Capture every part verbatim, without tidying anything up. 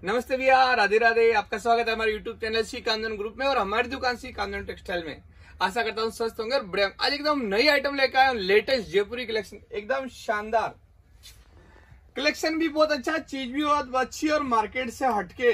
नमस्ते भैया, राधे राधे। आपका स्वागत है हमारे YouTube channel Shri Kandan group में और हमारी दुकान श्री कांदन टेक्सटाइल में। आशा करता हूँ स्वस्थ होंगे और बढ़िया। आज एकदम नई आइटम लेकर आया हूँ, लेटेस्ट जयपुरी कलेक्शन, एकदम शानदार कलेक्शन भी बहुत अच्छा, चीज भी बहुत अच्छी और मार्केट से हटके।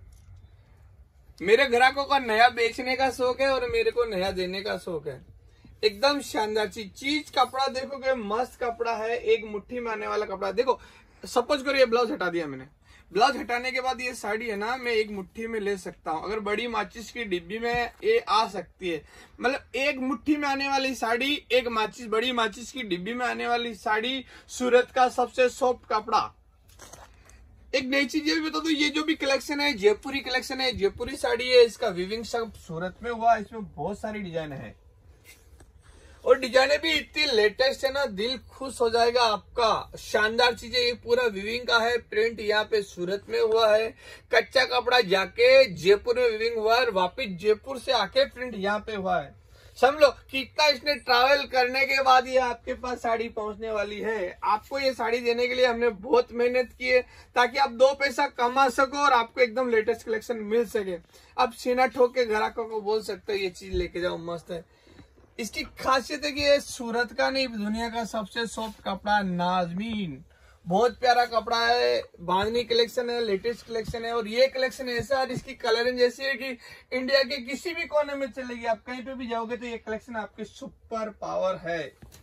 मेरे ग्राहकों का नया बेचने का शौक है और मेरे को नया देने का शौक है। एकदम शानदार चीज चीज कपड़ा देखोगे, मस्त कपड़ा है, एक मुट्ठी में आने वाला कपड़ा। देखो सपोज करो ये ब्लाउज हटा दिया मैंने, ब्लाउज हटाने के बाद ये साड़ी है ना, मैं एक मुट्ठी में ले सकता हूँ। अगर बड़ी माचिस की डिब्बी में ये आ सकती है, मतलब एक मुट्ठी में आने वाली साड़ी, एक माचिस बड़ी माचिस की डिब्बी में आने वाली साड़ी, सूरत का सबसे सॉफ्ट कपड़ा। एक नई चीज ये भी बता दो, ये जो भी कलेक्शन है जयपुरी कलेक्शन है, जयपुरी साड़ी है, इसका विविंग सब सूरत में हुआ। इसमें बहुत सारी डिजाइन है और डिजाइने भी इतनी लेटेस्ट है ना, दिल खुश हो जाएगा आपका। शानदार चीजें, ये पूरा विविंग का है, प्रिंट यहाँ पे सूरत में हुआ है। कच्चा कपड़ा जाके जयपुर में विविंग हुआ है, वापिस जयपुर से आके प्रिंट यहाँ पे हुआ है। समझ लो कितना इसने ट्रैवल करने के बाद ये आपके पास साड़ी पहुंचने वाली है। आपको ये साड़ी देने के लिए हमने बहुत मेहनत की है, ताकि आप दो पैसा कमा सको और आपको एकदम लेटेस्ट कलेक्शन मिल सके। अब सीना ठोक के ग्राहकों को बोल सकते हो ये चीज लेके जाओ, मस्त है। इसकी खासियत है कि ये सूरत का नहीं, दुनिया का सबसे सॉफ्ट कपड़ा नाज़मीन। बहुत प्यारा कपड़ा है, बांधनी कलेक्शन है, लेटेस्ट कलेक्शन है। और ये कलेक्शन ऐसा है जिसकी कलरिंग जैसी है कि इंडिया के किसी भी कोने में चलेगी। आप कहीं पे भी जाओगे तो ये कलेक्शन आपकी सुपर पावर है।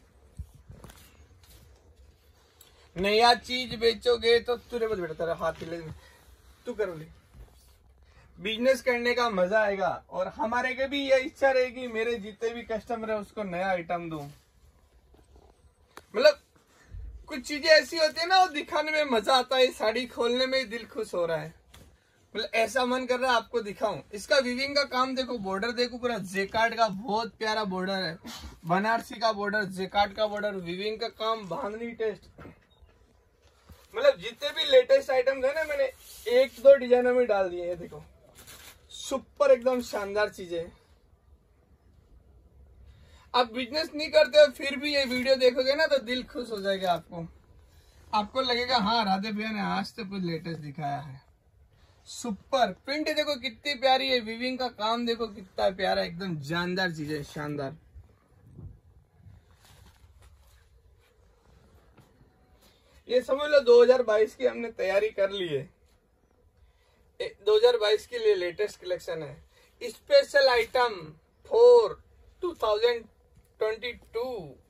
नया चीज बेचोगे तो तुरे बस बेटा तेरा हाथ ले, तू करो ले, बिजनेस करने का मजा आएगा। और हमारे के भी ये इच्छा रहेगी, मेरे जितने भी कस्टमर है उसको नया आइटम दूं। मतलब कुछ चीजें ऐसी होती है ना, वो दिखाने में मजा आता है, साड़ी खोलने में ही दिल खुश हो रहा है। मतलब ऐसा मन कर रहा है आपको दिखाऊं। इसका विविंग का काम देखो, बॉर्डर देखो, पूरा जेकार्ड का बहुत प्यारा बॉर्डर है, बनारसी का बॉर्डर, जेकार्ड का बॉर्डर, विविंग का काम, बांधनी टेस्ट। मतलब जितने भी लेटेस्ट आइटम है ना, मैंने एक दो डिजाइनों में डाल दिए हैं। देखो सुपर एकदम शानदार चीजें। आप बिजनेस नहीं करते हो फिर भी ये वीडियो देखोगे ना तो दिल खुश हो जाएगा आपको। आपको लगेगा हाँ राधे भैया ने आज तो कुछ लेटेस्ट दिखाया है। सुपर प्रिंट देखो कितनी प्यारी है, विविंग का काम देखो कितना प्यारा, एकदम जानदार चीज है, शानदार। ये समझ लो दो हज़ार बाईस की हमने तैयारी कर ली है। दो हज़ार बाईस के लिए लेटेस्ट कलेक्शन है, special item for two thousand twenty two.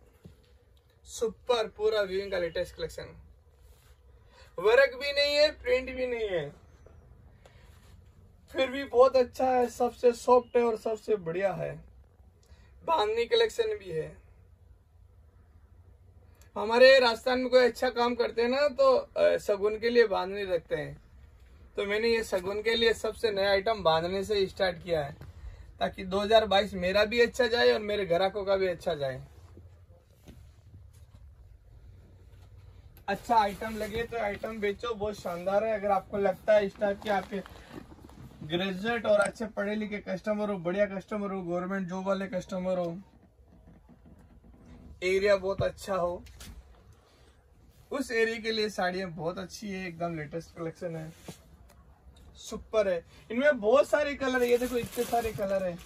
Super पूरा विविंग का लेटेस्ट कलेक्शन, वर्क भी नहीं है, प्रिंट भी नहीं है, फिर भी बहुत अच्छा है, सबसे सॉफ्ट है और सबसे बढ़िया है। बांधनी कलेक्शन भी है। हमारे राजस्थान में कोई अच्छा काम करते हैं ना तो शगुन के लिए बांधनी रखते हैं, तो मैंने ये शगुन के लिए सबसे नया आइटम बांधने से स्टार्ट किया है, ताकि दो हज़ार बाईस मेरा भी अच्छा जाए और मेरे ग्राहकों का भी अच्छा जाए। अच्छा आइटम लगे तो आइटम बेचो, बहुत शानदार है। अगर आपको लगता है इस टाइप के आपके ग्रेजुएट और अच्छे पढ़े लिखे कस्टमर हो, बढ़िया कस्टमर हो, गवर्नमेंट जॉब वाले कस्टमर हो, एरिया बहुत अच्छा हो, उस एरिया के लिए साड़ियां बहुत अच्छी है, एकदम लेटेस्ट कलेक्शन है, सुपर है। इनमें बहुत सारे कलर है, ये देखो इतने सारे कलर है,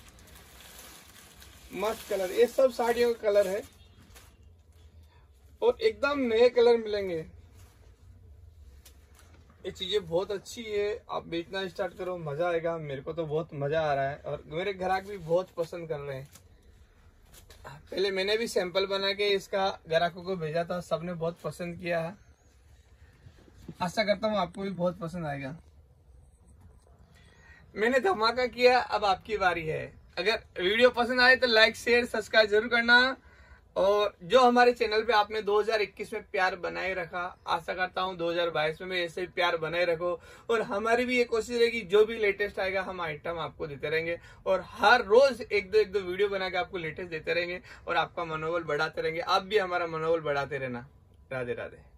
मस्त कलर। ये सब साड़ियों का कलर है और एकदम नए कलर मिलेंगे। ये चीजें बहुत अच्छी है, आप बेचना स्टार्ट करो, मजा आएगा। मेरे को तो बहुत मजा आ रहा है और मेरे ग्राहक भी बहुत पसंद कर रहे हैं। पहले मैंने भी सैंपल बना के इसका ग्राहकों को भेजा था, सबने बहुत पसंद किया है। आशा करता हूँ आपको भी बहुत पसंद आएगा। मैंने धमाका किया, अब आपकी बारी है। अगर वीडियो पसंद आए तो लाइक शेयर सब्सक्राइब जरूर करना। और जो हमारे चैनल पे आपने दो हज़ार इक्कीस में प्यार बनाए रखा, आशा करता हूँ दो हज़ार बाईस में भी ऐसे ही प्यार बनाए रखो। और हमारी भी ये कोशिश रहेगी, जो भी लेटेस्ट आएगा हम आइटम आपको देते रहेंगे और हर रोज एक दो एक दो वीडियो बना के आपको लेटेस्ट देते रहेंगे और आपका मनोबल बढ़ाते रहेंगे। आप भी हमारा मनोबल बढ़ाते रहना। राधे राधे।